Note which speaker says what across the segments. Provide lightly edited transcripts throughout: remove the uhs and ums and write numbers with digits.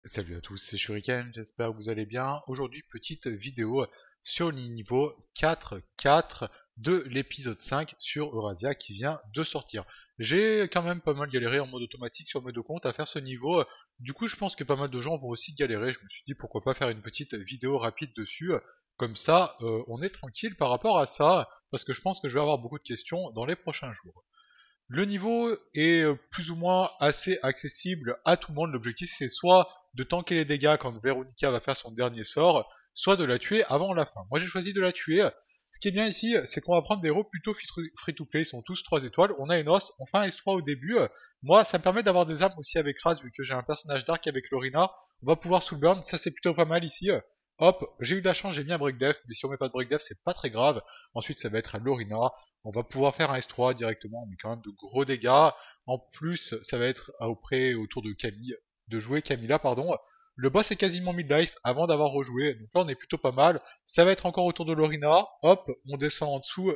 Speaker 1: Salut à tous, c'est Shuriken, j'espère que vous allez bien. Aujourd'hui, petite vidéo sur le niveau 4.4 de l'épisode 5 sur Eurasia qui vient de sortir. J'ai quand même pas mal galéré en mode automatique sur mes deux comptes à faire ce niveau. Du coup, je pense que pas mal de gens vont aussi galérer. Je me suis dit pourquoi pas faire une petite vidéo rapide dessus. Comme ça, on est tranquille par rapport à ça, parce que je pense que je vais avoir beaucoup de questions dans les prochains jours. Le niveau est plus ou moins assez accessible à tout le monde. L'objectif c'est soit de tanker les dégâts quand Veronica va faire son dernier sort, soit de la tuer avant la fin. Moi j'ai choisi de la tuer. Ce qui est bien ici, c'est qu'on va prendre des héros plutôt free to play, ils sont tous 3 étoiles. On a Enos, on fait un S3 au début. Moi ça me permet d'avoir des armes aussi avec Raz, vu que j'ai un personnage dark avec Lorina. On va pouvoir soulburn, ça c'est plutôt pas mal ici. Hop, j'ai eu de la chance, j'ai mis un break def, mais si on met pas de break def c'est pas très grave. Ensuite ça va être à Lorina, on va pouvoir faire un S3 directement, mais quand même de gros dégâts. En plus, ça va être auprès autour de Camille, de jouer Camilla, pardon. Le boss est quasiment mid-life avant d'avoir rejoué, donc là on est plutôt pas mal. Ça va être encore autour de Lorina. Hop, on descend en dessous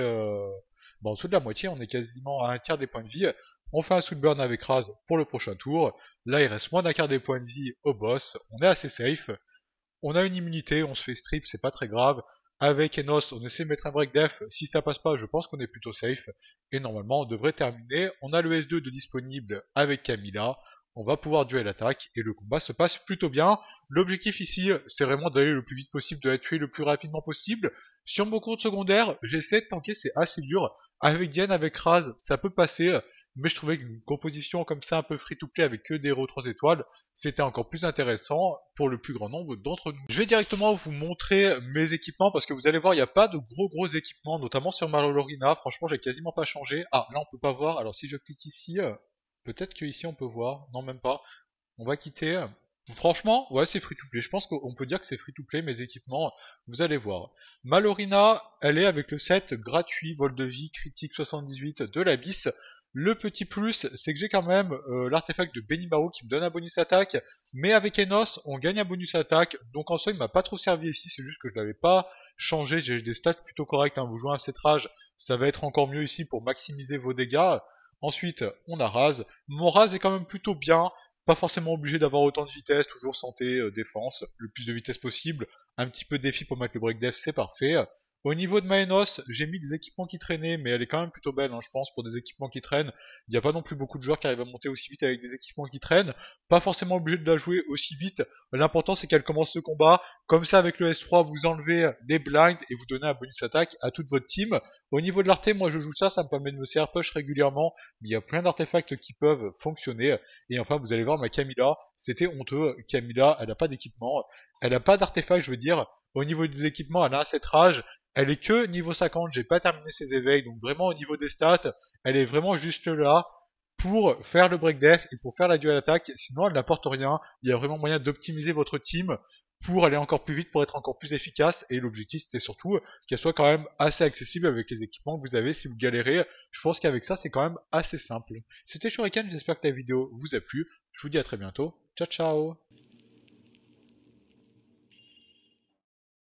Speaker 1: en dessous de la moitié, on est quasiment à un tiers des points de vie. On fait un soulburn avec Raz pour le prochain tour. Là il reste moins d'un quart des points de vie au boss. On est assez safe. On a une immunité, on se fait strip, c'est pas très grave. Avec Enos, on essaie de mettre un break def. Si ça passe pas, je pense qu'on est plutôt safe. Et normalement, on devrait terminer. On a le S2 de disponible avec Camilla. On va pouvoir duel attaque et le combat se passe plutôt bien. L'objectif ici, c'est vraiment d'aller le plus vite possible, de la tuer le plus rapidement possible. Sur mon compte secondaire, j'essaie de tanker, c'est assez dur. Avec Diane, avec Raz, ça peut passer. Mais je trouvais qu'une composition comme ça, un peu free-to-play avec que des héros 3 étoiles, c'était encore plus intéressant pour le plus grand nombre d'entre nous. Je vais directement vous montrer mes équipements parce que vous allez voir, il n'y a pas de gros équipements, notamment sur Malolorina. Franchement, j'ai quasiment pas changé. Ah, là on peut pas voir. Alors si je clique ici, peut-être que ici on peut voir. Non, même pas. On va quitter. Franchement, ouais, c'est free to play. Je pense qu'on peut dire que c'est free to play, mes équipements. Vous allez voir. Malorina, elle est avec le set gratuit, vol de vie, critique 78 de l'Abysse. Le petit plus, c'est que j'ai quand même l'artefact de Benimaru qui me donne un bonus attaque. Mais avec Enos, on gagne un bonus attaque. Donc en soi, il m'a pas trop servi ici. C'est juste que je l'avais pas changé. J'ai des stats plutôt correctes, hein. Vous jouez un 7 rage, ça va être encore mieux ici pour maximiser vos dégâts. Ensuite, on a Raz. Mon Raz est quand même plutôt bien. Pas forcément obligé d'avoir autant de vitesse, toujours santé, défense, le plus de vitesse possible. Un petit peu de défi pour mettre le break def, c'est parfait. Au niveau de Maenos, j'ai mis des équipements qui traînaient, mais elle est quand même plutôt belle, hein, je pense, pour des équipements qui traînent. Il n'y a pas non plus beaucoup de joueurs qui arrivent à monter aussi vite avec des équipements qui traînent. Pas forcément obligé de la jouer aussi vite. L'important, c'est qu'elle commence le combat. Comme ça, avec le S3, vous enlevez les blinds et vous donnez un bonus attaque à toute votre team. Au niveau de l'arte, moi, je joue ça me permet de me CR push régulièrement. Mais il y a plein d'artefacts qui peuvent fonctionner. Et enfin, vous allez voir, ma Camilla, c'était honteux. Camilla, elle n'a pas d'équipement. Elle n'a pas d'artefact, je veux dire. Au niveau des équipements, elle a un 7 rage. Elle est que niveau 50, j'ai pas terminé ses éveils, donc vraiment au niveau des stats, elle est vraiment juste là pour faire le break def et pour faire la dual attack, sinon elle n'apporte rien. Il y a vraiment moyen d'optimiser votre team pour aller encore plus vite, pour être encore plus efficace, et l'objectif c'était surtout qu'elle soit quand même assez accessible avec les équipements que vous avez si vous galérez. Je pense qu'avec ça c'est quand même assez simple. C'était Shuriken, j'espère que la vidéo vous a plu. Je vous dis à très bientôt. Ciao ciao.